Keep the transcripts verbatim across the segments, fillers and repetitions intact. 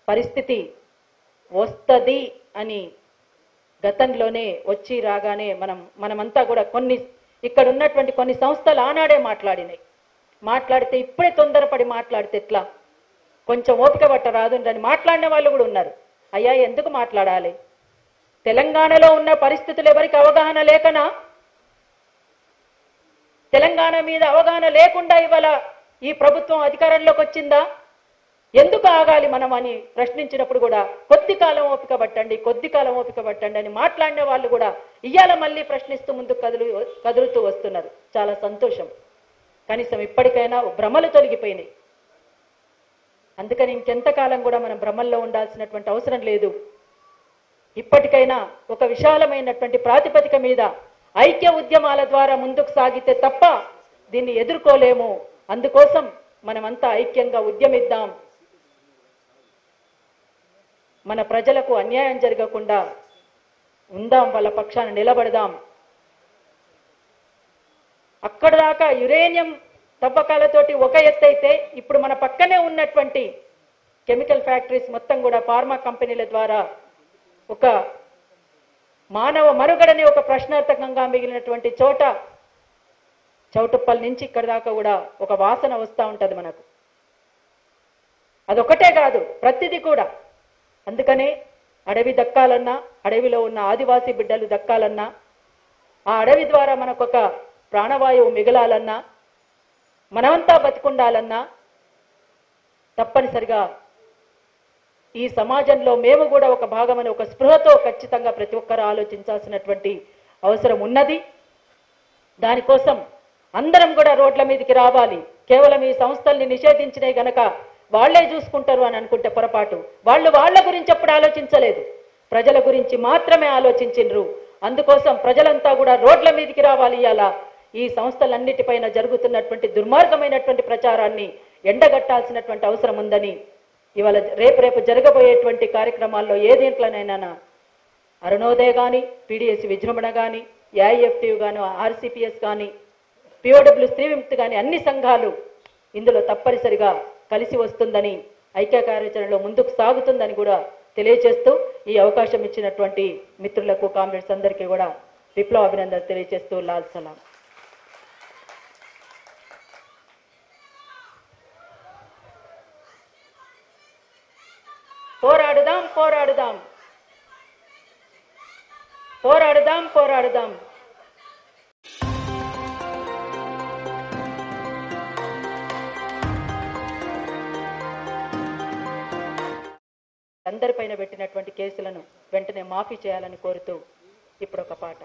పరిస్థితి వస్తది అని గతంలోనే వచ్చి రాగానే మనం మనమంతా కూడా కొన్ని ఇక్కడ ఉన్నటువంటి కొన్ని సంస్థలు ఆనాడే మాట్లాడినాయి. మాట్లాడితే ఇప్పుడే తొందరపడి మాట్లాడితే ఎట్లా, కొంచెం ఓపిక పట్ట రాదు అని మాట్లాడిన వాళ్ళు కూడా ఉన్నారు. అయ్యా ఎందుకు మాట్లాడాలి? తెలంగాణలో ఉన్న పరిస్థితులు ఎవరికి అవగాహన లేకనా? తెలంగాణ మీద అవగాహన లేకుండా ఇవాళ ఈ ప్రభుత్వం అధికారంలోకి వచ్చిందా? ఎందుకు ఆగాలి మనం అని ప్రశ్నించినప్పుడు కూడా కొద్ది కాలం ఓపిక పట్టండి కొద్ది కాలం ఓపిక పట్టండి అని మాట్లాడిన వాళ్ళు కూడా ఇయ్యాల మళ్ళీ ప్రశ్నిస్తూ ముందుకు కదులు కదులుతూ వస్తున్నారు. చాలా సంతోషం. కనీసం ఇప్పటికైనా భ్రమలు తొలగిపోయినాయి. అందుకని ఇంకెంతకాలం కూడా మనం భ్రమల్లో ఉండాల్సినటువంటి అవసరం లేదు. ఇప్పటికైనా ఒక విశాలమైనటువంటి ప్రాతిపదిక మీద ఐక్య ఉద్యమాల ద్వారా ముందుకు సాగితే తప్ప దీన్ని ఎదుర్కోలేము. అందుకోసం మనమంతా ఐక్యంగా ఉద్యమిద్దాం. మన ప్రజలకు అన్యాయం జరగకుండా ఉందాం, వాళ్ళ పక్షాన నిలబడదాం. అక్కడ దాకా యురేనియం తవ్వకాలతోటి ఒక ఎత్తైతే ఇప్పుడు మన పక్కనే ఉన్నటువంటి కెమికల్ ఫ్యాక్టరీస్ మొత్తం కూడా ఫార్మా కంపెనీల ద్వారా ఒక మానవ మనుగడని ఒక ప్రశ్నార్థకంగా మిగిలినటువంటి చోట చౌటుప్పల్ నుంచి ఇక్కడ దాకా కూడా ఒక వాసన వస్తూ ఉంటుంది మనకు. అదొకటే కాదు, ప్రతిదీ కూడా. అందుకనే అడవి దక్కాలన్నా, అడవిలో ఉన్న ఆదివాసీ బిడ్డలు దక్కాలన్నా, ఆ అడవి ద్వారా మనకొక ప్రాణవాయువు మిగలాలన్నా, మనమంతా బతికుండాలన్నా తప్పనిసరిగా ఈ సమాజంలో మేము కూడా ఒక భాగమని ఒక స్పృహతో ఖచ్చితంగా ప్రతి ఒక్కరు ఆలోచించాల్సినటువంటి అవసరం ఉన్నది. దానికోసం అందరం కూడా రోడ్ల మీదకి రావాలి. కేవలం ఈ సంస్థల్ని నిషేధించినే గనక వాళ్లే చూసుకుంటారు అని అనుకుంటే పొరపాటు. వాళ్ళు వాళ్ళ గురించి ఎప్పుడు ఆలోచించలేదు, ప్రజల గురించి మాత్రమే ఆలోచించిండ్రు. అందుకోసం ప్రజలంతా కూడా రోడ్ల మీదకి రావాలి. ఇలా ఈ సంస్థలన్నిటిపైన జరుగుతున్నటువంటి దుర్మార్గమైనటువంటి ప్రచారాన్ని ఎండగట్టాల్సినటువంటి అవసరం ఉందని ఇవాళ రేపు రేపు జరగబోయేటువంటి కార్యక్రమాల్లో ఏ దీంట్లోనైనా అరుణోదయ కానీ, పీడిఎస్ విజృంభణ కానీ, ఏఐఎఫ్టీయు కానీ, ఆర్సిపిఎస్ కానీ, పిఓడబ్ల్యూ స్త్రీ విముక్తి కానీ అన్ని సంఘాలు ఇందులో తప్పనిసరిగా కలిసి వస్తుందని, ఐక్య కార్యాచరణలో ముందుకు సాగుతుందని కూడా తెలియజేస్తూ ఈ అవకాశం ఇచ్చినటువంటి మిత్రులకు, కామ్రేడ్స్ అందరికీ కూడా విప్లవ అభినందనలు తెలియజేస్తూ లాల్ సలాం. పోరాడుదాం పోరాడుదాం పోరాడుదాం పోరాడుదాం అందరిపైన పెట్టినటువంటి కేసులను వెంటనే మాఫీ చేయాలని కోరుతూ ఇప్పుడు ఒక పాట,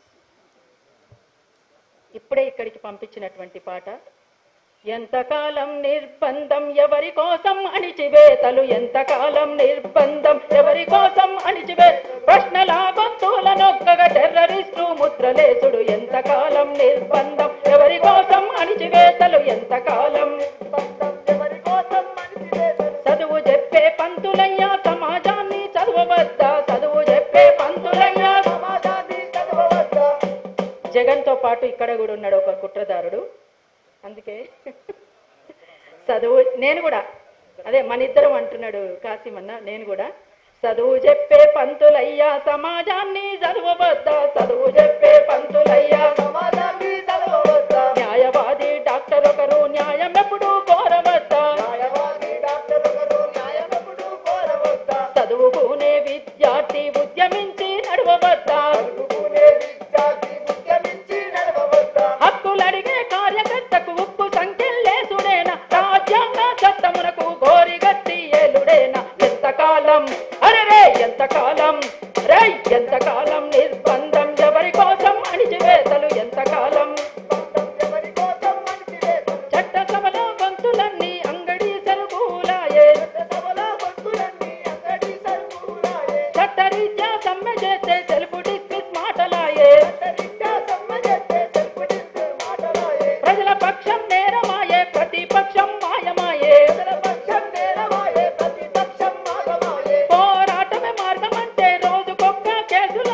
ఇప్పుడే ఇక్కడికి పంపించినటువంటి పాట. ఎంతకాలం నిర్బంధం ఎవరి కోసం అణిచివేతలు, ఎంతకాలం నిర్బంధం ఎవరి కోసం అణిచివే ప్రశ్నల గొంతుల నొక్కగా టెర్రరిస్టు ముద్రలేసుడు. ఎంతకాలం నిర్బంధం ఎవరి కోసం అణిచివేతలు, ఎంతకాలం ఎవరి కోసం అణిచివేతలు. చదువు చెప్పే పంతులయ్యా సమాజాన్ని చదువవద్దా, చదువు చెప్పే పంతులయ్యా సమాజాన్ని చదువవద్దా. జగన్తో పాటు ఇక్కడ కూడా ఉన్నాడు ఒక కుట్రదారుడు. అందుకే చదువు నేను కూడా అదే మన ఇద్దరం అంటున్నాడు కాసిమన్న, నేను కూడా చదువు చెప్పే పంతులయ్యా సమాజాన్ని చదువవద్దా, చదువు చెప్పే పంతులయ్యా సమాజాన్ని చదువవద్దా. న్యాయవాది డాక్టర్ ఒకరు న్యాయం ఎప్పుడు కోరవద్దా, న్యాయవాది డాక్టర్ ఒకరు న్యాయం ఎప్పుడు కోరవద్దా. చదువుకునే విద్యార్థి ఉద్యమించి నడవవద్దా, చదువుకునే విద్యార్థి ఉద్యమించి నడవవద్దా. హక్కులడిగే కార్యకర్తకు ఉప్పు సంఖ్యలేసుడేనా, రాజ్యాంగ చట్టమునకు గోరిగట్టి ఏలుడేనా. ఎంతకాలం అరే ఎంతకాలం రే ఎంతకాలం నిర్బంధం ఎవరి కోసం అణిచివేతలు, ఎంతకాలం ఎవరి కోసం అణిచివేతలు. చట్టసభలో గొంతులన్నీ అంగడి సరుకులాయే, చట్టసభలో గొంతులన్నీ అంగడి సరుకులాయే. చట్టరీత్యా సమ్మె చేస్తే సెల్ఫ్ డిస్మిస్ మాటలాయే, చట్టరీత్యా సమ్మె చేస్తే సెల్ఫ్ డిస్మిస్ మాటలాయే. ప్రజల పక్షం నేరమాయే ప్రతిపక్షం మాయమాయే, ప్రజల పక్షం నేరమాయే ప్రతిపక్షం మాయమాయే. పోరాటమే మార్గం అంటే రోజుకొక్క కేసుల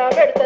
పెడతారు